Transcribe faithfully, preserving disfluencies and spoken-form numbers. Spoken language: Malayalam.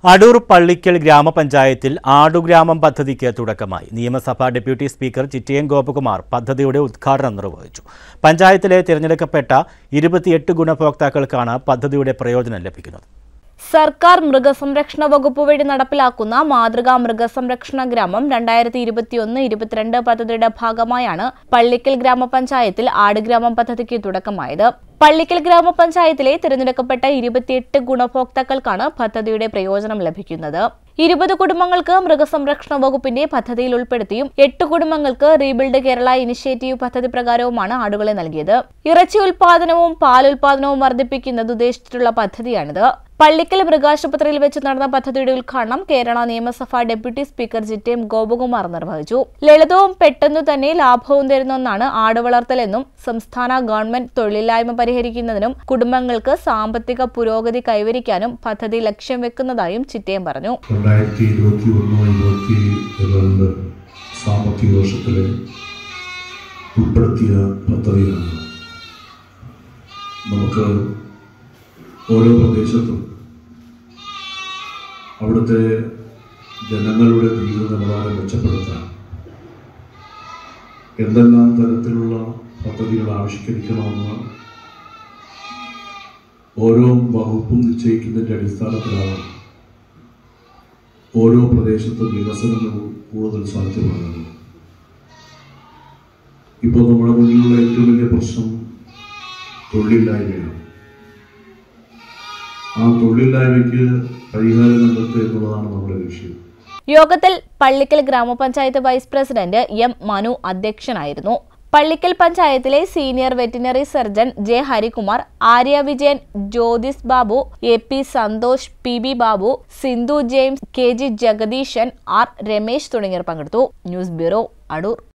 അടൂർ പള്ളിക്കൽ ഗ്രാമപഞ്ചായത്തിൽ ആടുഗ്രാമം പദ്ധതിക്ക് തുടക്കമായി. നിയമസഭാ ഡെപ്യൂട്ടി സ്പീക്കർ ചിറ്റയം ഗോപകുമാർ പദ്ധതിയുടെ ഉദ്ഘാടനം നിർവഹിച്ചു. പഞ്ചായത്തിലെ തിരഞ്ഞെടുക്കപ്പെട്ട ഇരുപത്തിയെട്ട് ഗുണഭോക്താക്കൾക്കാണ് പദ്ധതിയുടെ പ്രയോജനം ലഭിക്കുന്നത്. സർക്കാർ മൃഗസംരക്ഷണ വകുപ്പ് വഴി നടപ്പിലാക്കുന്ന മാതൃകാ മൃഗസംരക്ഷണ ഗ്രാമം രണ്ടായിരത്തി ഇരുപത്തിയൊന്ന് ഇരുപത്തിരണ്ട് പദ്ധതിയുടെ ഭാഗമായാണ് പള്ളിക്കൽ ഗ്രാമപഞ്ചായത്തിൽ ആടുഗ്രാമം പദ്ധതിക്ക് തുടക്കമായത്. പള്ളിക്കൽ ഗ്രാമപഞ്ചായത്തിലെ തിരഞ്ഞെടുക്കപ്പെട്ട ഇരുപത്തിയെട്ട് ഗുണഭോക്താക്കൾക്കാണ് പദ്ധതിയുടെ പ്രയോജനം ലഭിക്കുന്നത്. ഇരുപത് കുടുംബങ്ങൾക്ക് മൃഗസംരക്ഷണ വകുപ്പിന്റെ പദ്ധതിയിൽ ഉൾപ്പെടുത്തിയും എട്ട് കുടുംബങ്ങൾക്ക് റീബിൽഡ് കേരള ഇനിഷ്യേറ്റീവ് പദ്ധതി പ്രകാരവുമാണ് ആടുകളെ നൽകിയത്. ഇറച്ചി ഉൽപാദനവും പാലുൽപാദനവും വർദ്ധിപ്പിക്കുന്നത് ഉദ്ദേശിച്ചിട്ടുള്ള പദ്ധതിയാണിത്. പള്ളിക്കൽ മൃഗാശുപത്രിയിൽ വെച്ച് നടന്ന പദ്ധതിയുടെ ഉദ്ഘാടനം കേരള നിയമസഭാ ഡെപ്യൂട്ടി സ്പീക്കർ ചിറ്റയം ഗോപകുമാർ നിർവഹിച്ചു. ലളിതവും പെട്ടെന്നു തന്നെ ലാഭവും തരുന്ന ഒന്നാണ് ആടുവളർത്തലെന്നും സംസ്ഥാന ഗവൺമെന്റ് തൊഴിലില്ലായ്മ പരിഹരിക്കുന്നതിനും കുടുംബങ്ങൾക്ക് സാമ്പത്തിക പുരോഗതി കൈവരിക്കാനും പദ്ധതി ലക്ഷ്യം വെക്കുന്നതായും ചിറ്റയം പറഞ്ഞു. രണ്ടായിരത്തി ഇരുപത്തി ഒന്ന് ഇരുപത്തി രണ്ട് സാമ്പത്തിക വർഷത്തിലെ ഉൾപ്പെടുത്തിയ പദ്ധതിയാണ്. നമുക്ക് ഓരോ പ്രദേശത്തും അവിടുത്തെ ജനങ്ങളുടെ ജീവിത നിലവാരം മെച്ചപ്പെടുത്താൻ എന്തെല്ലാം തരത്തിലുള്ള പദ്ധതികൾ ആവിഷ്കരിക്കണമെന്ന് ഓരോ വകുപ്പും നിശ്ചയിക്കുന്നതിൻ്റെ അടിസ്ഥാനത്തിലാണ് ഓരോ പ്രദേശത്തും വികസനവും കൂടുതൽ സാധ്യമാകുന്നത്. ഇപ്പോൾ നമ്മുടെ മുന്നിലുള്ള ഏറ്റവും വലിയ പ്രശ്നം തൊഴിലില്ലായ്മയാണ്. ആ തൊഴിലില്ലായ്മയ്ക്ക് പരിഹാരം കണ്ടെത്തുക എന്നുള്ളതാണ് നമ്മുടെ ലക്ഷ്യം. യോഗത്തിൽ പള്ളിക്കൽ ഗ്രാമപഞ്ചായത്ത് വൈസ് പ്രസിഡന്റ് എം മനു അധ്യക്ഷനായിരുന്നു. പള്ളിക്കൽ പഞ്ചായത്തിലെ senior veterinary surgeon J Harikumar, Arya Vijayan, Jyothis Babu, A P Santhosh, P B Babu, Sindhu James, K G Jagadeeshan, R Ramesh തുടങ്ങിയവർ പങ്കെടുത്തു. News bureau, Adoor.